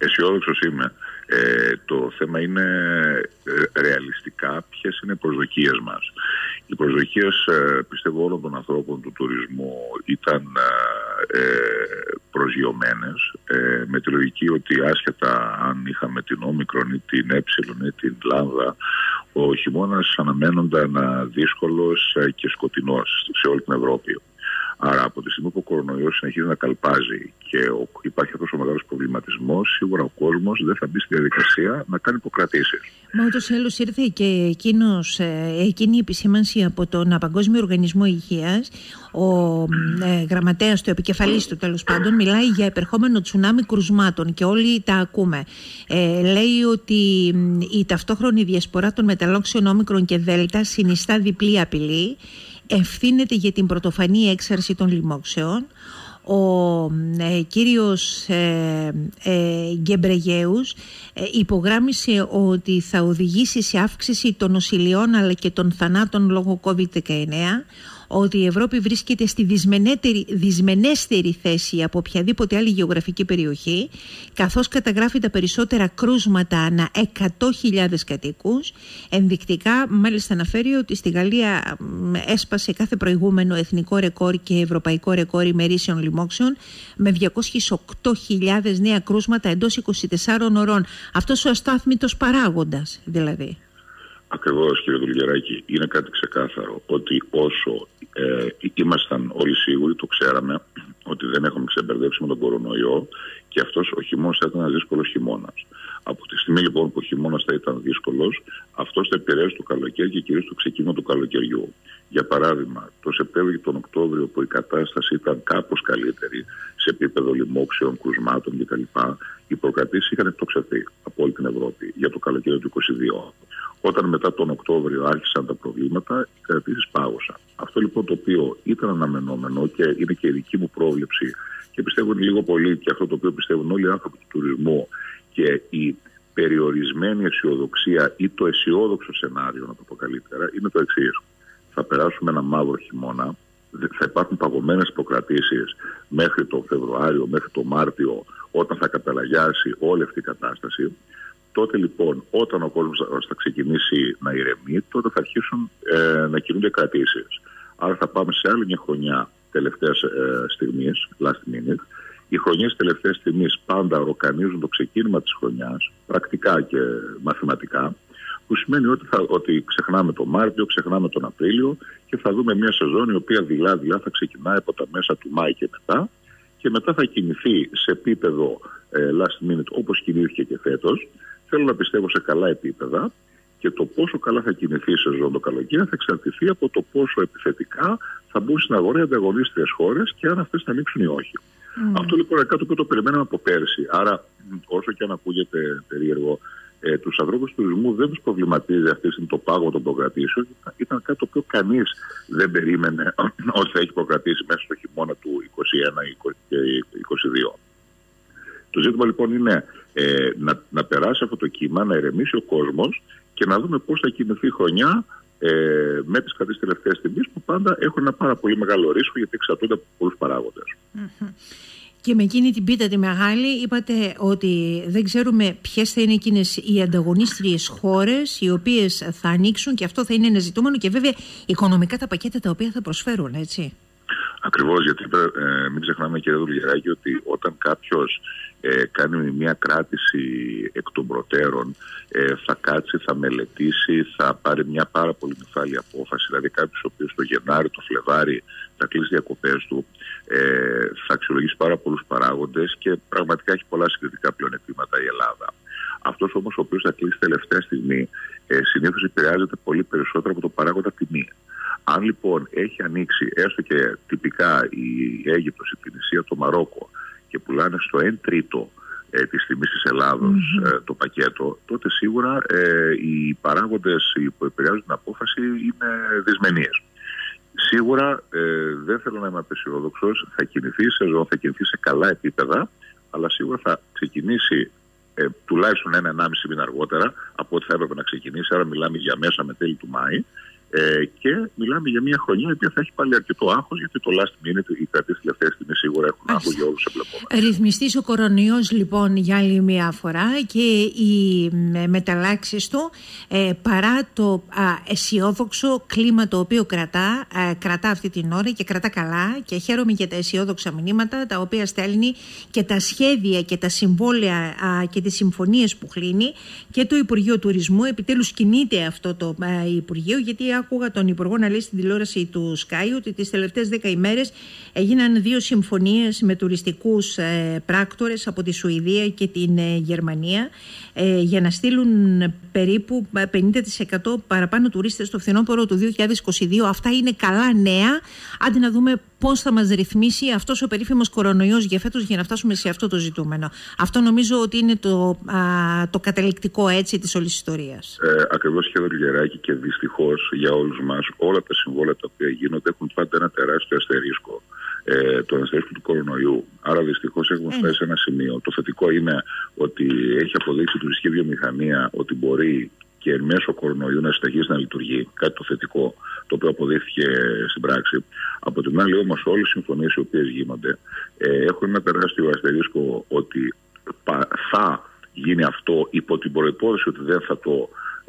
Αισιόδοξος είμαι. Το θέμα είναι ρεαλιστικά ποιες είναι οι προσδοκίες μας. Οι προσδοκίες, πιστεύω, όλων των ανθρώπων του τουρισμού ήταν προσγειωμένες, με τη λογική ότι άσχετα αν είχαμε την Όμικρον ή την Έψιλον ή την Λάμδα, ο χειμώνας αναμένονταν δύσκολος και σκοτεινός σε όλη την Ευρώπη. Άρα από τη στιγμή που ο κορονοϊός συνεχίζει να καλπάζει και υπάρχει αυτός ο μεγάλος προβληματισμός, σίγουρα ο κόσμος δεν θα μπει στη διαδικασία να κάνει υποκρατήσεις. Μα ούτως ή άλλως ήρθε και εκείνη η επισήμανση από τον Παγκόσμιο Οργανισμό Υγείας. Ο γραμματέας του, επικεφαλής του τέλος πάντων, μιλάει για επερχόμενο τσουνάμι κρουσμάτων και όλοι τα ακούμε. Λέει ότι η ταυτόχρονη διασπορά των μεταλλόξεων Όμικρον και Δέλτα συνιστά διπλή απειλή. Ευθύνεται για την πρωτοφανή έξαρση των λοιμόξεων. Ο κύριος Γκεμπρεγέους υπογράμμισε ότι θα οδηγήσει σε αύξηση των νοσηλειών αλλά και των θανάτων λόγω COVID-19, ότι η Ευρώπη βρίσκεται στη δυσμενέστερη θέση από οποιαδήποτε άλλη γεωγραφική περιοχή, καθώς καταγράφει τα περισσότερα κρούσματα ανά 100.000 κατοίκους. Ενδεικτικά, μάλιστα, αναφέρει ότι στη Γαλλία έσπασε κάθε προηγούμενο εθνικό ρεκόρ και ευρωπαϊκό ρεκόρ ημερήσεων λοιμόξεων, με 208.000 νέα κρούσματα εντός 24 ωρών. Αυτός ο αστάθμητος παράγοντας, δηλαδή. Ακριβώς, κύριε Δουλγεράκη, είναι κάτι ξεκάθαρο ότι όσο ήμασταν όλοι σίγουροι, το ξέραμε, ότι δεν έχουμε ξεμπερδέψει με τον κορονοϊό και αυτός ο χειμώνας θα ήταν ένας δύσκολος χειμώνας. Από τη στιγμή λοιπόν που ο χειμώνας θα ήταν δύσκολος, αυτός θα επηρέασε το καλοκαίρι και κυρίως το ξεκίνημα του καλοκαιριού. Για παράδειγμα, το Σεπτέμβριο και τον Οκτώβριο, που η κατάσταση ήταν κάπως καλύτερη σε επίπεδο λοιμόξεων, κρουσμάτων κτλ., οι προκρατήσεις είχαν εκτοξευθεί από όλη την Ευρώπη για το καλοκαίρι του 2022. Όταν μετά τον Οκτώβριο άρχισαν τα προβλήματα, οι κρατήσεις πάγωσαν. Αυτό λοιπόν το οποίο ήταν αναμενόμενο και είναι και η δική μου πρόβλεψη και πιστεύω είναι λίγο πολύ και αυτό το οποίο πιστεύουν όλοι οι άνθρωποι του τουρισμού και η περιορισμένη αισιοδοξία ή το αισιόδοξο σενάριο, να το πω καλύτερα, είναι το εξής. Θα περάσουμε ένα μαύρο χειμώνα, θα υπάρχουν παγωμένες προκρατήσεις μέχρι τον Φεβρουάριο, μέχρι τον Μάρτιο, όταν θα καταλαγιάσει όλη αυτή η κατάσταση. Τότε λοιπόν, όταν ο κόσμος θα ξεκινήσει να ηρεμεί, τότε θα αρχίσουν να κινούνται κρατήσεις. Άρα θα πάμε σε άλλη μια χρονιά τελευταίας στιγμής, last minute. Οι χρονιές τελευταίας στιγμής πάντα ροκανίζουν το ξεκίνημα της χρονιάς, πρακτικά και μαθηματικά, που σημαίνει ότι ξεχνάμε τον Μάρτιο, ξεχνάμε τον Απρίλιο και θα δούμε μια σεζόν η οποία δειλά-δειλά θα ξεκινάει από τα μέσα του Μάη και μετά θα κινηθεί σε επίπεδο last minute όπως κινήθηκε και φέτος. Θέλω να πιστεύω σε καλά επίπεδα και το πόσο καλά θα κινηθεί η σεζόν το καλοκαίρι θα εξαρτηθεί από το πόσο επιθετικά θα μπουν στην αγορά οι ανταγωνίστριες χώρες και αν αυτές θα ανοίξουν ή όχι. Αυτό λοιπόν είναι κάτι που το περιμέναμε από πέρσι. Άρα, όσο και αν ακούγεται περίεργο, τους ανθρώπους του τουρισμού δεν τους προβληματίζει αυτή το πάγο των προκρατήσεων. Ήταν κάτι το οποίο κανείς δεν περίμενε ότι θα έχει προκρατήσει μέσα στο χειμώνα του 2021 και 2022. Το ζήτημα λοιπόν είναι να περάσει αυτό το κύμα, να ηρεμήσει ο κόσμος και να δούμε πώς θα κινηθεί η χρονιά με τις κρατήσεις τελευταίες στιγμής που πάντα έχουν ένα πάρα πολύ μεγάλο ρίσκο γιατί εξαρτώνται από πολλούς παράγοντες. Και με εκείνη την πίτα τη μεγάλη είπατε ότι δεν ξέρουμε ποιες θα είναι εκείνες οι ανταγωνίστριες χώρες οι οποίες θα ανοίξουν και αυτό θα είναι ένα ζητούμενο και βέβαια οικονομικά τα πακέτα τα οποία θα προσφέρουν, έτσι. Ακριβώς, γιατί μην ξεχνάμε, κύριε Δουλγεράκη, ότι όταν κάποιος κάνει μια κράτηση εκ των προτέρων, θα κάτσει, θα μελετήσει, θα πάρει μια πάρα πολύ νυφάλια απόφαση. Δηλαδή κάποιος ο οποίος το Γενάρη, το Φλεβάρι θα κλείσει διακοπές του, θα αξιολογήσει πάρα πολλούς παράγοντες και πραγματικά έχει πολλά συγκριτικά πλεονεκτήματα η Ελλάδα. Αυτός όμως ο οποίος θα κλείσει τελευταία στιγμή συνήθως επηρεάζεται πολύ περισσότερο από το παράγοντα τιμή. Αν λοιπόν έχει ανοίξει έστω και τυπικά η Αίγυπτος, η Τινησία, το Μαρόκο και πουλάνε στο 1/3 της τιμής της Ελλάδος το πακέτο, τότε σίγουρα οι παράγοντες που επηρεάζουν την απόφαση είναι δυσμενείς. Σίγουρα δεν θέλω να είμαι απεσιόδοξος, θα κινηθεί η σεζόν, θα κινηθεί σε καλά επίπεδα, αλλά σίγουρα θα ξεκινήσει τουλάχιστον 1-1,5 μήνα αργότερα από ό,τι θα έπρεπε να ξεκινήσει. Άρα μιλάμε για μέσα με τέλη του Μάη. Και μιλάμε για μια χρονιά η οποία θα έχει πάλι αρκετό άγχος, γιατί το last minute, οι κρατήσεις τελευταίες στιγμές σίγουρα έχουν άγχος για όλους τους εμπλεκόμενους. Ρυθμιστής ο κορονοϊός λοιπόν για άλλη μια φορά και οι μεταλλάξεις του, παρά το αισιόδοξο κλίμα το οποίο κρατά αυτή την ώρα και κρατά καλά, και χαίρομαι για τα αισιόδοξα μηνύματα τα οποία στέλνει και τα σχέδια και τα συμβόλαια και τις συμφωνίες που κλείνει και το Υπουργείο Τουρισμού. Επιτέλους κινείται αυτό το Υπουργείο, γιατί άκουγα τον Υπουργό να λέει στην τηλεόραση του Sky ότι τις τελευταίες 10 ημέρες έγιναν 2 συμφωνίες με τουριστικούς πράκτορες από τη Σουηδία και την Γερμανία για να στείλουν περίπου 50% παραπάνω τουρίστες στο φθινόπωρο του 2022. Αυτά είναι καλά νέα. Άντε να δούμε πώς θα μας ρυθμίσει αυτός ο περίφημος κορονοϊός για φέτος για να φτάσουμε σε αυτό το ζητούμενο. Αυτό νομίζω ότι είναι το καταληκτικό έτσι της όλης ιστορίας. Ακριβώς, κύριε Γεράκη, και δυστυχώς για όλους μας όλα τα συμβόλαια τα οποία γίνονται έχουν πάντα ένα τεράστιο αστερίσκο. Το αστερίσκο του κορονοϊού. Άρα δυστυχώς έχουμε φτάσει σε ένα σημείο. Το θετικό είναι ότι έχει αποδείξει η τουριστική βιομηχανία ότι μπορεί και εν μέσω κορονοϊού να συνεχίσει να λειτουργεί. Κάτι το θετικό, το οποίο αποδείχθηκε στην πράξη. Από την άλλη όμως όλες οι συμφωνίες οι οποίες γίνονται έχουν ένα τεράστιο αστερίσκο ότι θα γίνει αυτό υπό την προϋπόθεση ότι δεν θα το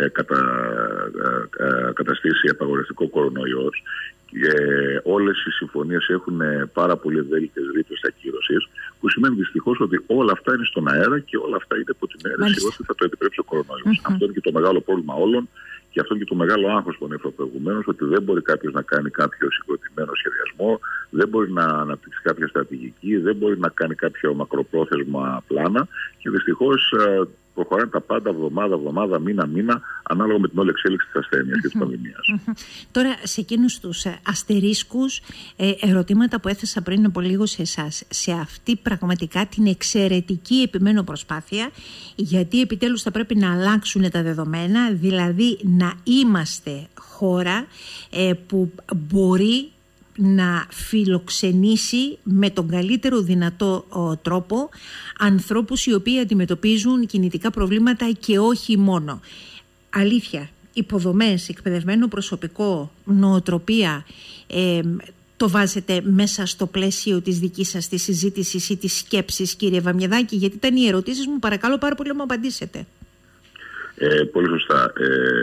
καταστήσει απαγορευτικό κορονοϊός. Όλες οι συμφωνίες έχουν πάρα πολύ ευέλικτες ρήτρες ακύρωσης, που σημαίνει δυστυχώς ότι όλα αυτά είναι στον αέρα και όλα αυτά είναι υπό την αίρεση ότι θα το επιτρέψει ο κορονοϊός. Αυτό είναι και το μεγάλο πρόβλημα όλων, και αυτό είναι και το μεγάλο άγχος που ανέφερα προηγουμένως, ότι δεν μπορεί κάποιος να κάνει κάποιο συγκροτημένο σχεδιασμό, δεν μπορεί να αναπτύξει κάποια στρατηγική, δεν μπορεί να κάνει κάποιο μακροπρόθεσμα πλάνα, και δυστυχώς προχωράνε τα πάντα εβδομάδα, μήνα, ανάλογα με την όλη εξέλιξη της ασθένειας και της πανδημίας. Τώρα, σε εκείνους τους αστερίσκους, ερωτήματα που έθεσα πριν από λίγο σε εσάς, σε αυτή πραγματικά την εξαιρετική επιμένω προσπάθεια, γιατί επιτέλους θα πρέπει να αλλάξουν τα δεδομένα, δηλαδή να είμαστε χώρα που μπορεί να φιλοξενήσει με τον καλύτερο δυνατό τρόπο ανθρώπους οι οποίοι αντιμετωπίζουν κινητικά προβλήματα και όχι μόνο. Αλήθεια, υποδομές, εκπαιδευμένο προσωπικό, νοοτροπία, το βάζετε μέσα στο πλαίσιο της δικής σας της συζήτησης ή της σκέψης, κύριε Βαμιεδάκη? Γιατί ήταν οι ερωτήσεις μου, παρακαλώ πάρα πολύ να μου απαντήσετε. Πολύ σωστά.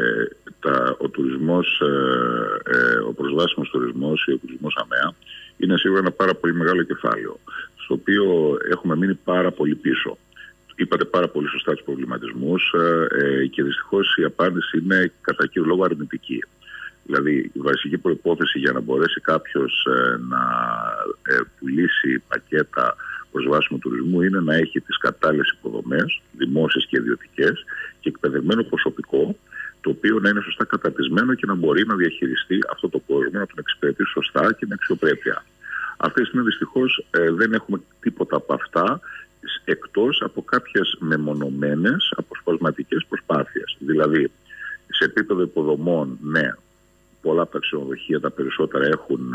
Ο τουρισμός, ο προσβάσιμος τουρισμός ή ο τουρισμός ΑΜΕΑ είναι σίγουρα ένα πάρα πολύ μεγάλο κεφάλαιο, στο οποίο έχουμε μείνει πάρα πολύ πίσω. Είπατε πάρα πολύ σωστά τους προβληματισμούς και δυστυχώς η απάντηση είναι κατά κύριο λόγο αρνητική. Δηλαδή η βασική προϋπόθεση για να μπορέσει κάποιος να πουλήσει πακέτα προσβάσιμου τουρισμού είναι να έχει τις κατάλληλες υποδομές, δημόσιες και ιδιωτικές, και εκπαιδευμένο προσωπικό, το οποίο να είναι σωστά καταρτισμένο και να μπορεί να διαχειριστεί αυτό το κόσμο, να τον εξυπηρετήσει σωστά και με αξιοπρέπεια. Αυτή τη στιγμή δυστυχώς δεν έχουμε τίποτα από αυτά, εκτός από κάποιες μεμονωμένες αποσπασματικές προσπάθειες. Δηλαδή, σε επίπεδο υποδομών, ναι, πολλά από τα ξενοδοχεία, τα περισσότερα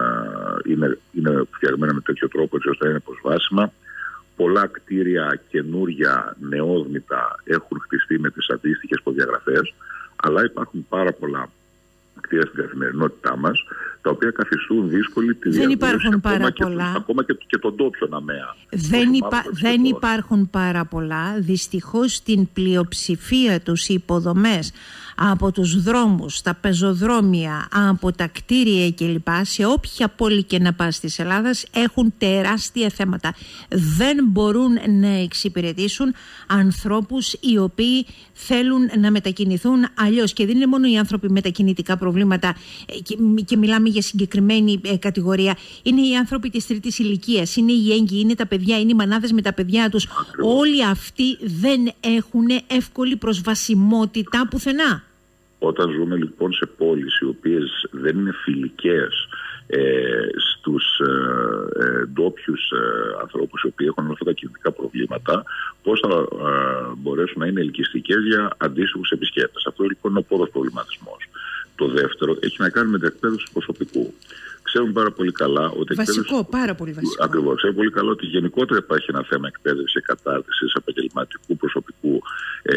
είναι φτιαγμένα με τέτοιο τρόπο έτσι ώστε να είναι προσβάσιμα. Πολλά κτίρια καινούρια, νεόδμητα έχουν χτιστεί με τις αντίστοιχες προδιαγραφές, αλλά υπάρχουν πάρα πολλά κτίρια στην καθημερινότητά μας, τα οποία καθιστούν δύσκολη τη διαβίωση ακόμα και τον ντόπιον ΑΜΕΑ. Δεν υπάρχουν πάρα πολλά. Δυστυχώς στην πλειοψηφία τους οι υποδομές από τους δρόμους, τα πεζοδρόμια, από τα κτίρια κλπ. Σε όποια πόλη και να πας της Ελλάδας έχουν τεράστια θέματα. Δεν μπορούν να εξυπηρετήσουν ανθρώπους οι οποίοι θέλουν να μετακινηθούν αλλιώς. Και δεν είναι μόνο οι άνθρωποι με τα κινητικά προβλήματα και μιλάμε για συγκεκριμένη κατηγορία. Είναι οι άνθρωποι της τρίτης ηλικίας, είναι οι έγκυοι, είναι τα παιδιά, είναι οι μανάδες με τα παιδιά τους. Όλοι αυτοί δεν έχουν εύκολη προσβασιμότητα πουθενά. Όταν ζούμε λοιπόν σε πόλεις οι οποίες δεν είναι φιλικές στους ντόπιους ανθρώπους οι οποίοι έχουν αυτά τα κινητικά προβλήματα, πώς θα μπορέσουν να είναι ελκυστικές για αντίστοιχους επισκέπτες? Αυτό λοιπόν είναι ο πρώτος προβληματισμός. Το δεύτερο έχει να κάνει με την εκπαίδευση του προσωπικού. Ξέρουμε πάρα πολύ καλά ότι. Πάρα πολύ βασικό. Ακριβώς. Ξέρουμε πολύ καλά ότι γενικότερα υπάρχει ένα θέμα εκπαίδευση και κατάρτισης επαγγελματικού προσωπικού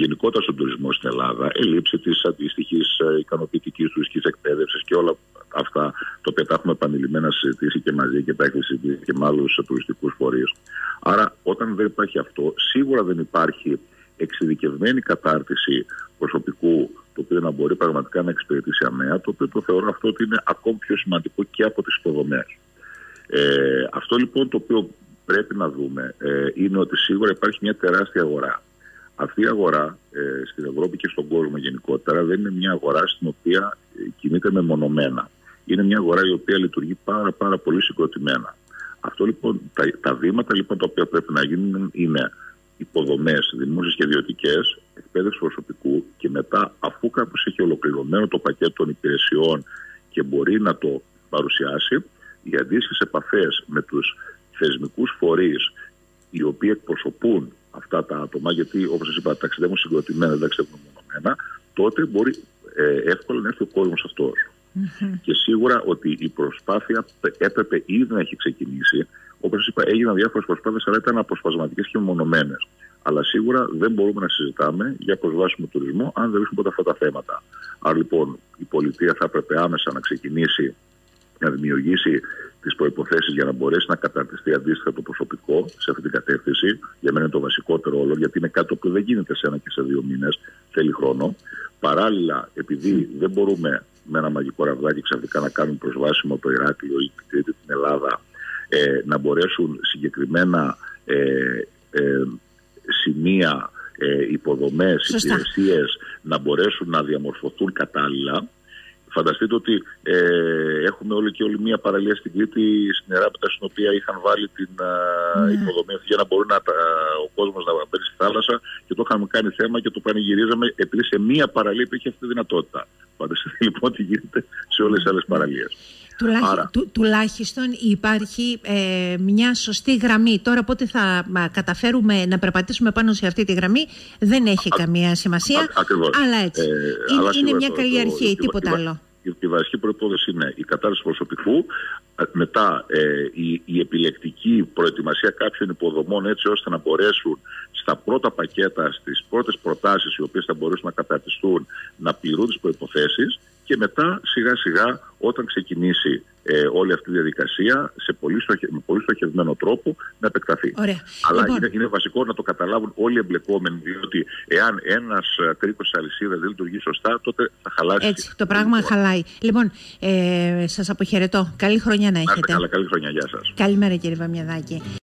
γενικότερα στον τουρισμό στην Ελλάδα, ελλείψη της αντίστοιχης ικανοποιητικής τουριστικής εκπαίδευσης και όλα αυτά, τα οποία τα έχουμε επανειλημμένα συζητήσει και μαζί και τα έχει συζητήσει και με άλλους τουριστικούς φορείς. Άρα, όταν δεν υπάρχει αυτό, σίγουρα δεν υπάρχει εξειδικευμένη κατάρτιση προσωπικού, το οποίο να μπορεί πραγματικά να εξυπηρετήσει ΑΜΕΑ, το οποίο το θεωρώ αυτό ότι είναι ακόμη πιο σημαντικό και από τις υποδομές. Αυτό λοιπόν το οποίο πρέπει να δούμε είναι ότι σίγουρα υπάρχει μια τεράστια αγορά. Αυτή η αγορά στην Ευρώπη και στον κόσμο γενικότερα δεν είναι μια αγορά στην οποία κινείται μεμονωμένα. Είναι μια αγορά η οποία λειτουργεί πάρα πολύ συγκροτημένα. Αυτό λοιπόν, τα βήματα λοιπόν τα οποία πρέπει να γίνουν είναι υποδομές δημόσιες και ιδιωτικές, εκπαίδευση προσωπικού και μετά, αφού κάποιος έχει ολοκληρωμένο το πακέτο των υπηρεσιών και μπορεί να το παρουσιάσει, οι αντίστοιχες επαφές με τους θεσμικούς φορείς οι οποίοι εκπροσωπούν αυτά τα άτομα, γιατί όπως σας είπα ταξιδεύουν συγκροτημένα, δεν ταξιδεύουν μονομένα, τότε μπορεί εύκολα να έρθει ο κόσμος αυτός. Και σίγουρα ότι η προσπάθεια έπρεπε ήδη να έχει ξεκινήσει. Όπως σας είπα, έγιναν διάφορες προσπάθειες, αλλά ήταν αποσπασματικές και μονομένες. Αλλά σίγουρα δεν μπορούμε να συζητάμε για προσβάσιμο τουρισμό αν δεν βρίσκουν ποτέ αυτά τα θέματα. Άρα λοιπόν η πολιτεία θα έπρεπε άμεσα να ξεκινήσει να δημιουργήσει τις προϋποθέσεις για να μπορέσει να καταρτιστεί αντίστοιχα το προσωπικό σε αυτή την κατεύθυνση. Για μένα είναι το βασικότερο όλο, γιατί είναι κάτι που δεν γίνεται σε 1 και σε 2 μήνες, θέλει χρόνο. Παράλληλα, επειδή δεν μπορούμε με ένα μαγικό ραβδάκι ξαφνικά να κάνουμε προσβάσιμο το Ηράκλειο ή την Ελλάδα, να μπορέσουν συγκεκριμένα σημεία, υποδομές, υπηρεσίες να μπορέσουν να διαμορφωθούν κατάλληλα. Φανταστείτε ότι έχουμε όλη μία παραλία στην Κρήτη, στην Εράπητα, στην οποία είχαν βάλει την υποδομή αυτή για να μπορεί ο κόσμος να μπαίνει στη θάλασσα, και το είχαμε κάνει θέμα και το πανηγυρίζαμε επειδή σε μία παραλία υπήρχε αυτή τη δυνατότητα. Φανταστείτε λοιπόν τι γίνεται σε όλες τις άλλες παραλίες. Τουλάχιστον υπάρχει μια σωστή γραμμή. Τώρα πότε θα καταφέρουμε να περπατήσουμε πάνω σε αυτή τη γραμμή δεν έχει καμία σημασία. Αλλά έτσι. Είναι μια καλή αρχή, τίποτα άλλο. Η βασική προϋπόθεση είναι η κατάρτιση προσωπικού, μετά η επιλεκτική προετοιμασία κάποιων υποδομών έτσι ώστε να μπορέσουν στα πρώτα πακέτα, στις πρώτες προτάσεις οι οποίες θα μπορέσουν να καταρτιστούν, να πληρούν τις προϋποθέσεις, και μετά σιγά σιγά όταν ξεκινήσει όλη αυτή η διαδικασία με πολύ στοχευμένο τρόπο να επεκταθεί. Ωραία. Αλλά λοιπόν, είναι βασικό να το καταλάβουν όλοι οι εμπλεκόμενοι, διότι εάν ένας κρίκος της αλυσίδας δεν λειτουργεί σωστά, τότε θα χαλάσει. Έτσι, το πράγμα χαλάει. Λοιπόν, σας αποχαιρετώ. Καλή χρονιά να έχετε. Καλή χρονιά, γεια σας. Καλημέρα κύριε Βαμιαδάκη.